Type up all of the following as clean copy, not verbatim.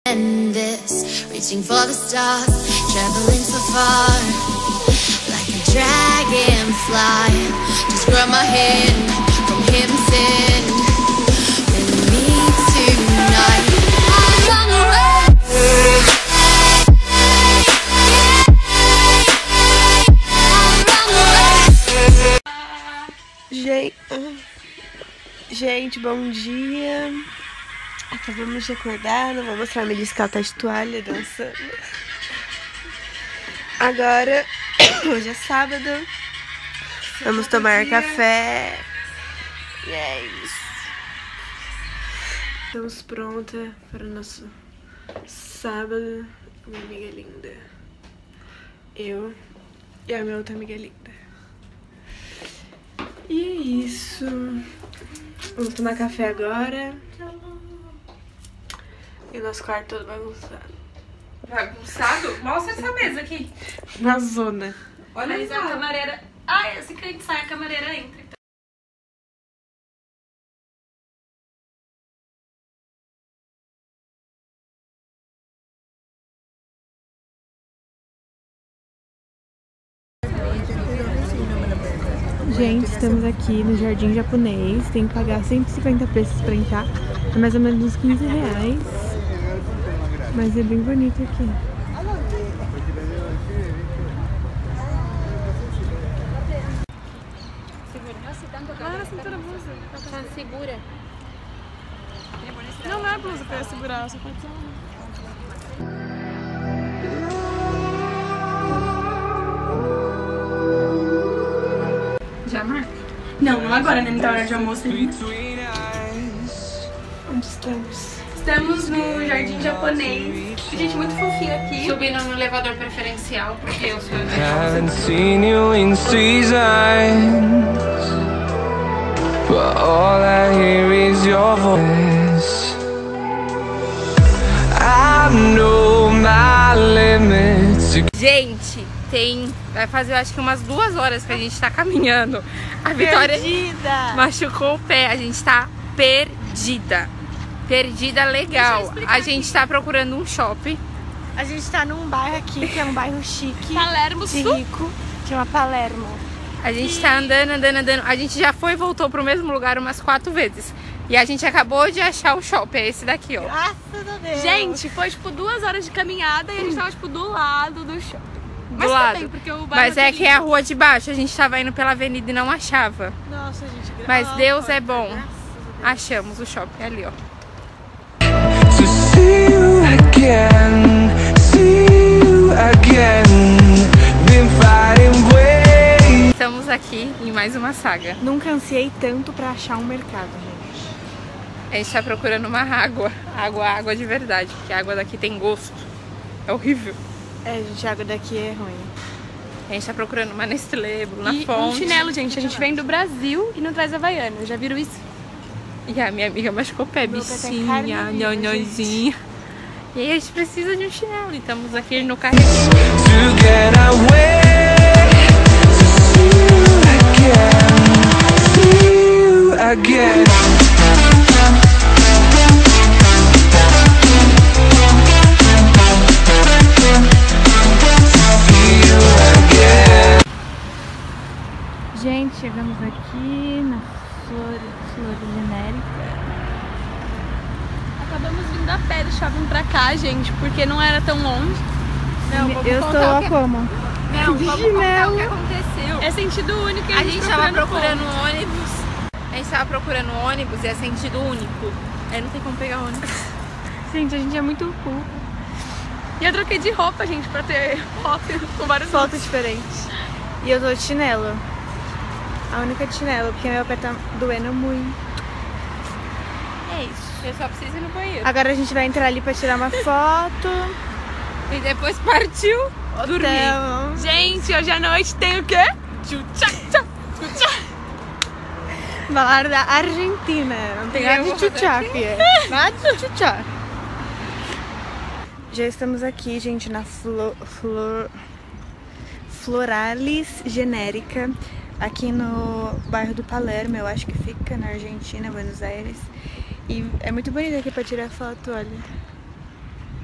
This, reaching for the stars, traveling so far, like a dragonfly. Just grab my hand from heaven sent with me tonight. I'll run away. Gente, bom dia. Acabamos de acordar, não vou mostrar a Melissa que ela tá de toalha dançando. Agora, hoje é sábado, vamos tomar café. E é isso. Estamos prontas para o nosso sábado. Minha amiga linda, eu e a minha outra amiga linda. E é isso. Vamos tomar café agora. E o nosso quarto todo bagunçado. Bagunçado? Mostra essa mesa aqui. Na zona. Olha aí, a camareira. Ah, assim que a gente sai, a camareira entra. Gente, estamos aqui no Jardim Japonês. Tem que pagar 150 pesos pra entrar. É mais ou menos uns 15 reais. Mas é bem bonito aqui. Ah, a cintura blusa. Tá segura. Não é blusa pra segurar, só pode ser Já marca? Não, não agora, né? Não tá hora de almoço. Onde estamos? Estamos no Jardim Japonês. Gente, muito fofinho aqui. Subindo no elevador preferencial, porque eu sou Haven't seen you in seasons, but all I hear is your voice. I know my limits. Gente, vai fazer eu acho que umas 2 horas que a gente tá caminhando. A Vitória machucou o pé, a gente tá perdida. Perdida legal. A gente tá procurando um shopping. A gente tá num bairro aqui, que é um bairro chique. Palermo de Sul. rico, chama Palermo. A gente tá andando. A gente já foi e voltou pro mesmo lugar umas 4 vezes. E a gente acabou de achar o shopping, é esse daqui, ó. Graças a Deus. Gente, foi tipo 2 horas de caminhada e a gente tava tipo do lado do shopping. Do lado. Também, porque o Mas é que é a rua de baixo, a gente tava indo pela avenida e não achava. Nossa, gente, Mas Deus é bom. Achamos o shopping ali, ó. To see you again, see you again. Been fighting ways. Estamos aqui em mais uma saga. Nunca ansiei tanto pra achar um mercado, gente. A gente tá procurando uma água. Água de verdade, porque a água daqui tem gosto. É horrível. É, gente, a água daqui é ruim. A gente tá procurando uma Nestlé, Bruna E Fonte. um chinelo, gente. A gente vem do Brasil e não traz Havaiana. Já viram isso? E a minha amiga machucou o pé, Meu pé tem bichinha, carne viva, nhonhonzinha. E aí a gente precisa de um chinelo. E estamos aqui no carrinho. To get away, to see you again. Gente, chegamos aqui na flor genérica. Acabamos vindo a pé do shopping pra cá, gente, porque não era tão longe. Não, vamos Eu contar estou o que... como? Não, de vamos contar chinelo. o que aconteceu. É sentido único. A gente tava procurando ponto. um ônibus. A gente tava procurando um ônibus e é sentido único. Aí não tem como pegar ônibus. Gente, a gente é muito cool. E eu troquei de roupa, gente, pra ter foto com vários Fotos diferentes. E eu tô de chinelo. A única de chinelo, porque meu pé tá doendo muito. É isso. Eu só preciso ir no banheiro. Agora a gente vai entrar ali pra tirar uma foto. E depois partiu dormir. Então, Gente, hoje à noite tem o quê? Tchutchá. falar da Argentina. Não tem nada de tchutchá, filha. Nada de tchutchá. Já estamos aqui, gente, na Floralis Genérica, aqui no bairro do Palermo, eu acho que fica na Argentina, Buenos Aires. E é muito bonito aqui pra tirar foto, olha.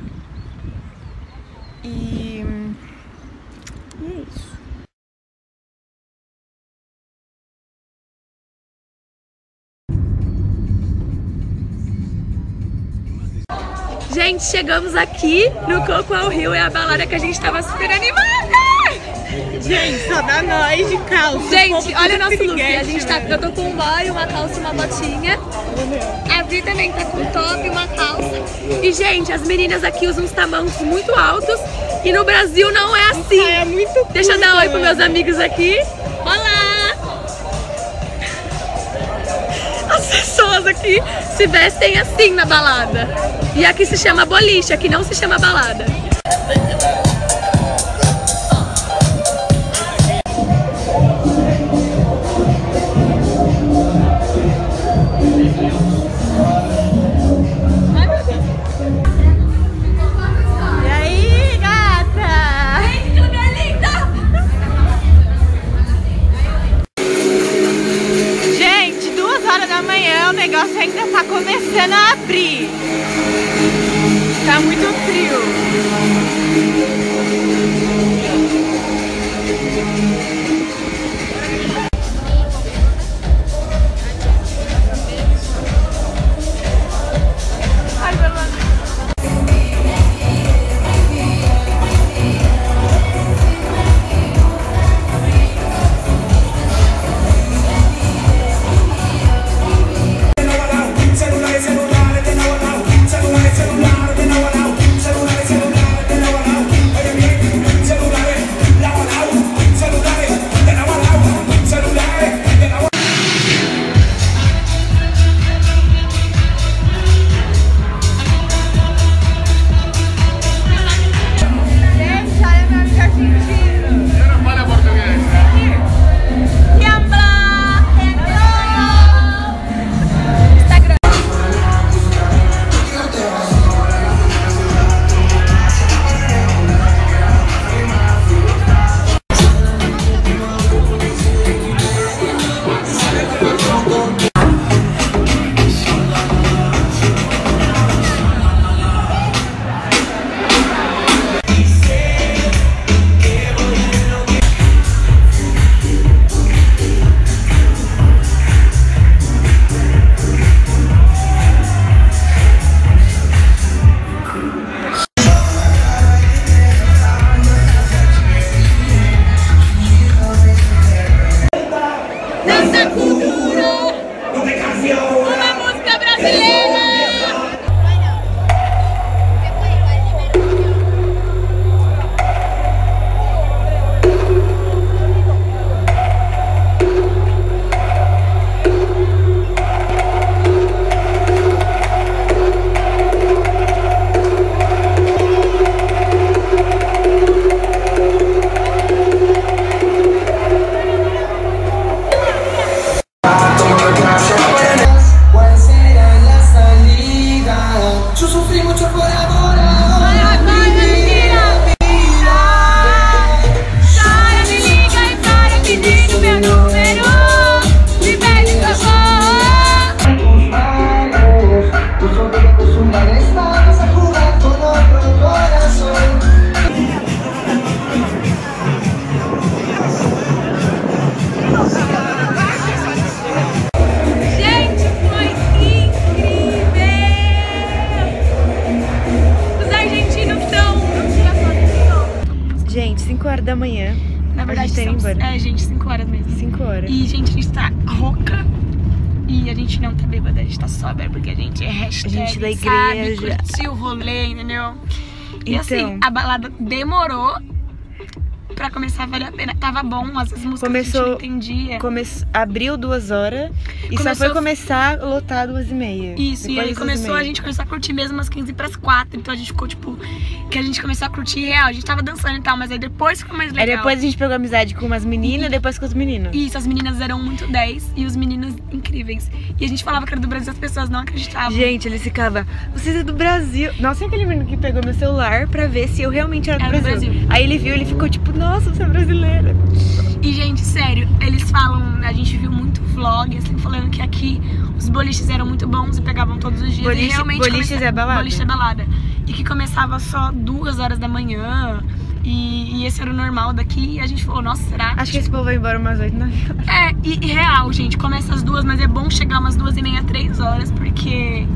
Gente, chegamos aqui no Coco Rio, é a balada que a gente tava super animada! Gente, só dá nós de calça. Gente, olha o nosso look. A gente tá, eu tô com um boy, uma calça e uma botinha. A Vi também tá com um top e uma calça. E, gente, as meninas aqui usam uns tamancos muito altos. E no Brasil não é assim. É muito. Deixa eu dar um oi pros meus amigos aqui. Olá! As pessoas aqui se vestem assim na balada. E aqui se chama boliche, aqui não se chama balada. O negócio ainda tá começando a abrir. Tá muito frio. Gente, 5 horas da manhã. Na verdade, são, gente, 5 horas mesmo. 5 horas. E, gente, a gente tá rouca. E a gente não tá bêbada, a gente tá sóbria, porque a gente é hashtag, a gente da sabe, igreja. curtiu o rolê, entendeu? E Então, assim, a balada demorou pra começar a valer a pena. Tava bom, as músicas começou, a gente não entendia. Abriu 2 horas e só foi começar a lotar 2h30. Isso, depois e aí a gente começou a curtir mesmo às 15:45. Então a gente ficou tipo, que a gente começou a curtir real. A gente tava dançando e tal, mas aí depois ficou mais legal. Aí depois a gente pegou amizade com umas meninas e depois com os meninos. Isso, as meninas eram muito 10 e os meninos incríveis. E a gente falava que era do Brasil, as pessoas não acreditavam. Gente, eles ficavam, vocês é do Brasil. Nossa, é aquele menino que pegou meu celular pra ver se eu realmente era do Brasil. Aí ele viu, ele ficou tipo, nossa, você é brasileira. E, gente, sério, eles falam, a gente viu muito vlog, assim, falando que aqui os boliches eram muito bons e pegavam todos os dias. Boliche, e realmente boliches é balada? Boliche é balada. E que começava só 2 horas da manhã. E esse era o normal daqui. E a gente falou, nossa, será? Acho que esse povo vai embora umas 8, 9 horas. É, e real, gente, começa às 2, mas é bom chegar umas 2h30, 3 horas, porque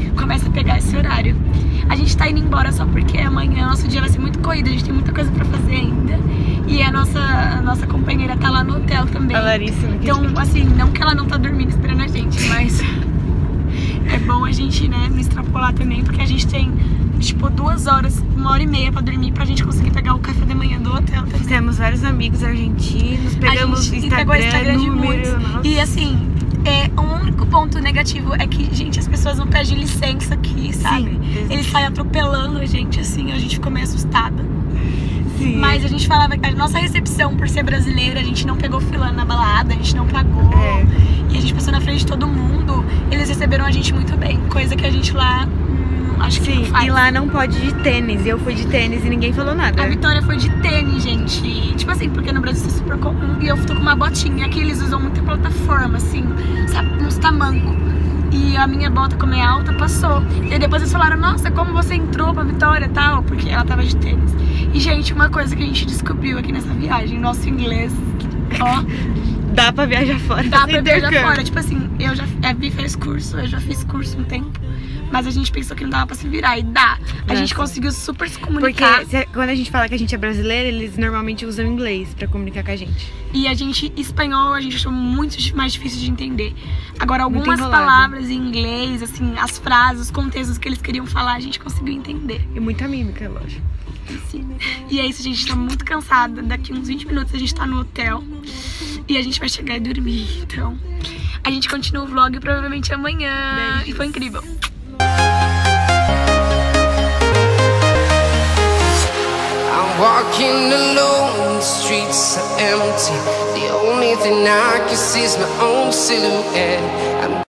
começa a pegar esse horário. A gente tá indo embora só porque amanhã nosso dia vai ser muito corrido, a gente tem muita coisa pra fazer ainda. E a nossa companheira tá lá no hotel também. A Larissa, então, assim, não que ela não tá dormindo esperando a gente, mas é bom a gente, né, não extrapolar também, porque a gente tem, tipo, 2 horas, 1h30 pra dormir, pra gente conseguir pegar o café da manhã do hotel também. Temos vários amigos argentinos, pegamos a gente pegou o Instagram de muitos. nossa. E assim, o único ponto negativo é que, gente, as pessoas não pedem licença aqui, sabe? Sim. Eles saem atropelando a gente, assim, a gente ficou meio assustada. Sim. Mas a gente falava que a nossa recepção, por ser brasileira, a gente não pegou fila na balada, a gente não pagou. E a gente passou na frente de todo mundo. Eles receberam a gente muito bem, coisa que a gente lá acho que não faz. E lá não pode de tênis. Eu fui de tênis e ninguém falou nada. A Vitória foi de tênis, gente. Tipo assim, porque no Brasil isso é super comum. E eu tô com uma botinha. Aqui eles usam muita plataforma, assim, sabe, uns tamancos. E a minha bota, como é alta, passou. E aí depois eles falaram, nossa, como você entrou pra Vitória e tal, porque ela tava de tênis. E, gente, uma coisa que a gente descobriu aqui nessa viagem, nosso inglês, ó, dá pra viajar fora. dá pra viajar fora. Tipo assim, a Vi fez curso, eu já fiz curso um tempo. Mas a gente pensou que não dava pra se virar, e dá. A gente conseguiu super se comunicar. Porque quando a gente fala que a gente é brasileira, eles normalmente usam inglês pra comunicar com a gente. E a gente, espanhol, a gente achou muito mais difícil de entender. Agora, algumas palavras em inglês, assim, as frases, os contextos que eles queriam falar, a gente conseguiu entender. E muita mímica, lógico. Sim. E é isso, a gente tá muito cansada. Daqui uns 20 minutos a gente tá no hotel. E a gente vai chegar e dormir. Então, a gente continua o vlog provavelmente amanhã. Beijos. E foi incrível. Walking alone, the streets are empty. The only thing I can see is my own silhouette.